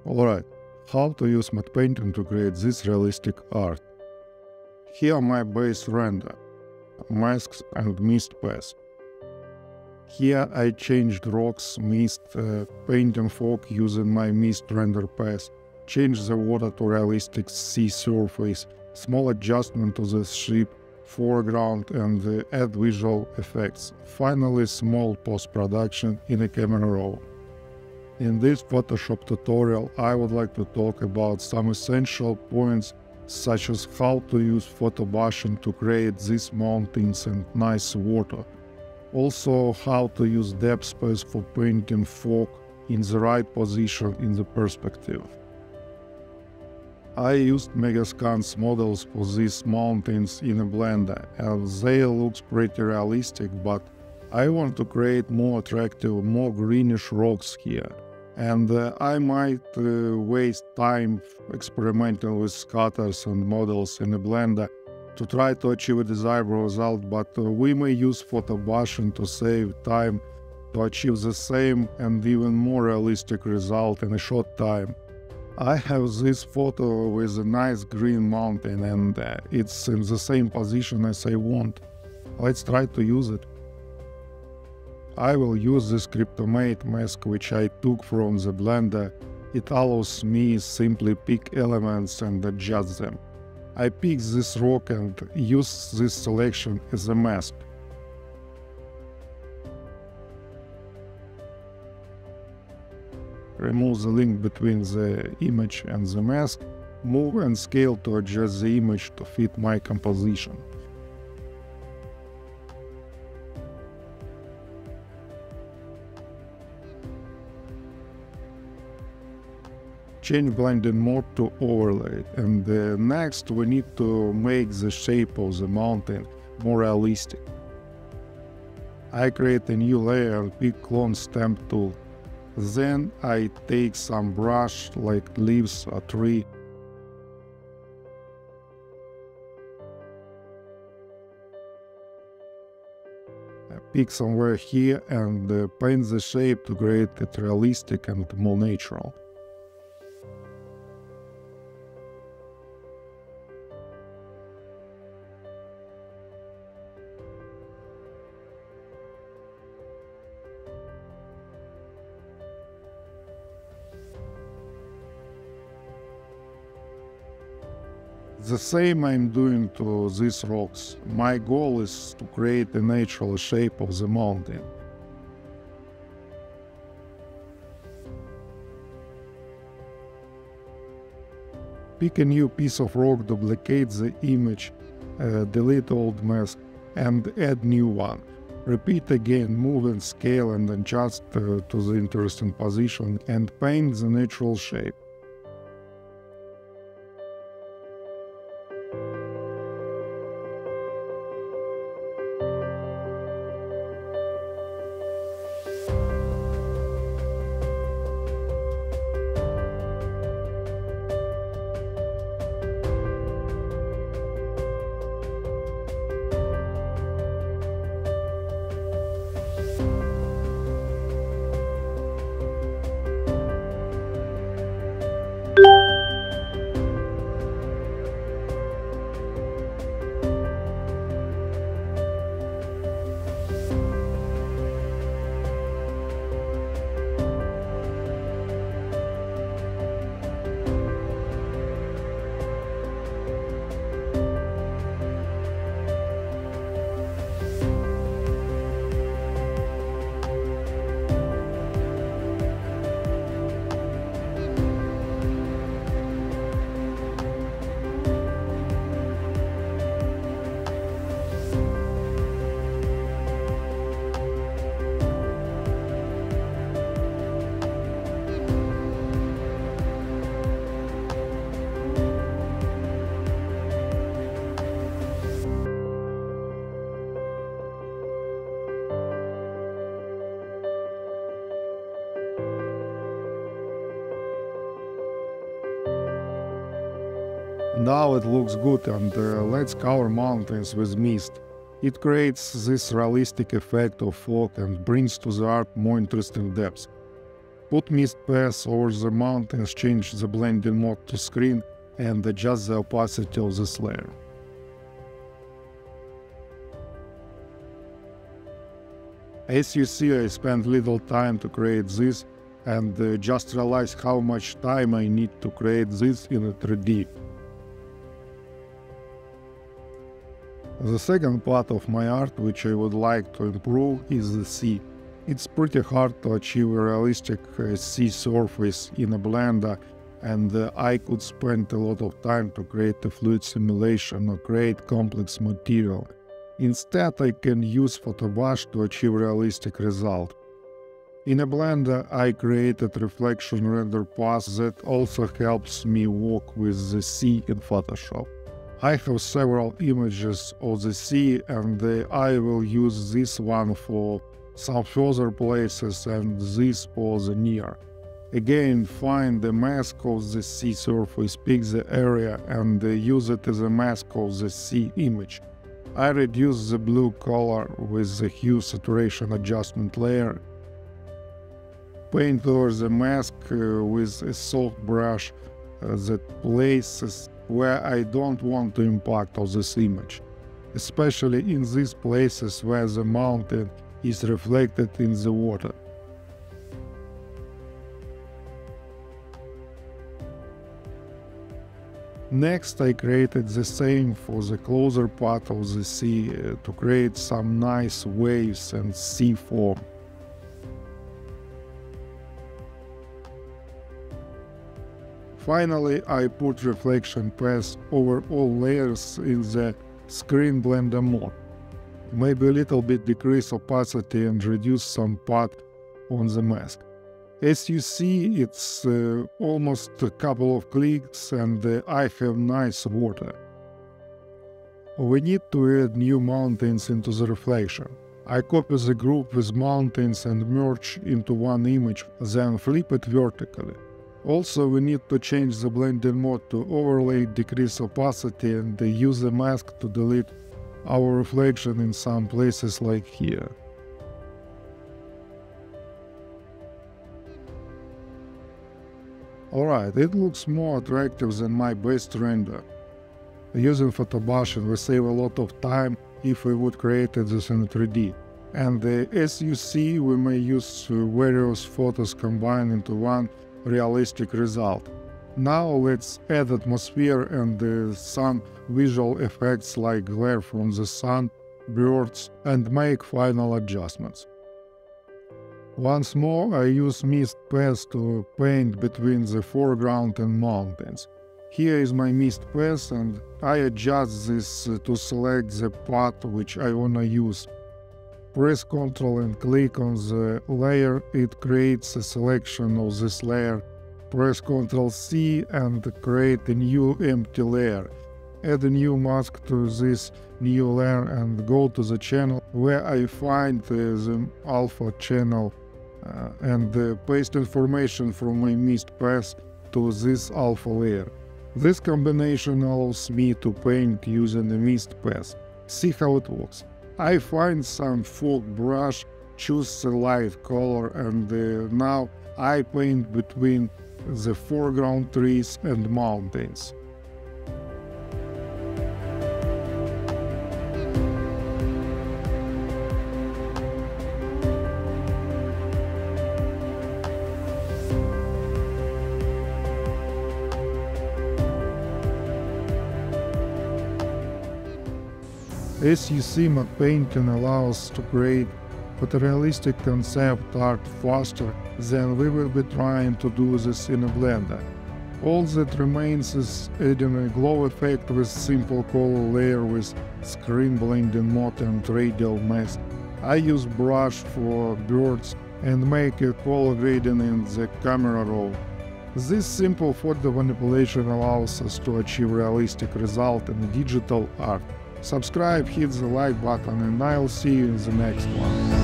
Alright, how to use matte painting to create this realistic art. Here my base render, masks and mist path. Here I changed rocks, mist, painting fog using my mist render path, changed the water to realistic sea surface, small adjustment to the ship, foreground and add visual effects. Finally small post-production in a camera raw. In this Photoshop tutorial I would like to talk about some essential points such as how to use photobashing to create these mountains and nice water. Also how to use depth space for painting fog in the right position in the perspective. I used Megascan's models for these mountains in a Blender and they look pretty realistic, but I want to create more attractive, more greenish rocks here. And I might waste time experimenting with scatters and models in a Blender to try to achieve a desirable result, but we may use photobashing to save time to achieve the same and even more realistic result in a short time. I have this photo with a nice green mountain and it's in the same position as I want. Let's try to use it. I will use this Cryptomate mask which I took from the Blender. It allows me simply pick elements and adjust them. I pick this rock and use this selection as a mask. Remove the link between the image and the mask, move and scale to adjust the image to fit my composition. Change blending mode to overlay, and next we need to make the shape of the mountain more realistic. I create a new layer and pick clone stamp tool. Then I take some brush like leaves or tree. I pick somewhere here and paint the shape to create it realistic and more natural. The same I'm doing to these rocks. My goal is to create a natural shape of the mountain. Pick a new piece of rock, duplicate the image, delete old mask and add new one. Repeat again, move and scale and adjust to the interesting position and paint the natural shape. Now it looks good, and let's cover mountains with mist. It creates this realistic effect of fog and brings to the art more interesting depths. Put mist path over the mountains, change the blending mode to screen, and adjust the opacity of this layer. As you see, I spent little time to create this, and just realized how much time I need to create this in a 3D. The second part of my art which I would like to improve is the sea. It's pretty hard to achieve a realistic sea surface in a Blender, and I could spend a lot of time to create a fluid simulation or create complex material. Instead, I can use Photobash to achieve realistic result. In a Blender, I created reflection render path that also helps me work with the sea in Photoshop. I have several images of the sea, and I will use this one for some further places and this for the near. Again, find the mask of the sea surface, pick the area and use it as a mask of the sea image. I reduce the blue color with the hue saturation adjustment layer. Paint over the mask with a soft brush that places where I don't want to impact of this image, especially in these places where the mountain is reflected in the water. Next, I created the same for the closer part of the sea to create some nice waves and sea form. Finally, I put reflection path over all layers in the screen blender mode. Maybe a little bit decrease opacity and reduce some part on the mask. As you see, it's almost a couple of clicks and I have nice water. We need to add new mountains into the reflection. I copy the group with mountains and merge into one image, then flip it vertically. Also, we need to change the blending mode to overlay, decrease opacity, and use the mask to delete our reflection in some places like here. Alright, it looks more attractive than my best render. Using Photobashing, we save a lot of time if we would create this in 3D. And as you see, we may use various photos combined into one realistic result. Now let's add atmosphere and some visual effects like glare from the sun, birds, and make final adjustments. Once more, I use mist path to paint between the foreground and mountains. Here is my mist path, and I adjust this to select the part which I wanna use. Press Ctrl and click on the layer, it creates a selection of this layer. Press Ctrl C and create a new empty layer. Add a new mask to this new layer and go to the channel where I find the alpha channel and paste information from my mist path to this alpha layer. This combination allows me to paint using the mist path. See how it works. I find some fog brush, choose the light color, and now I paint between the foreground trees and mountains. As you see, matte painting allows us to create photorealistic concept art faster than we will be trying to do this in a Blender. All that remains is adding a glow effect with simple color layer with screen blending mode and radial mask. I use brush for birds and make a color gradient in the camera roll. This simple photo manipulation allows us to achieve realistic result in digital art. Subscribe, hit the like button, and I'll see you in the next one.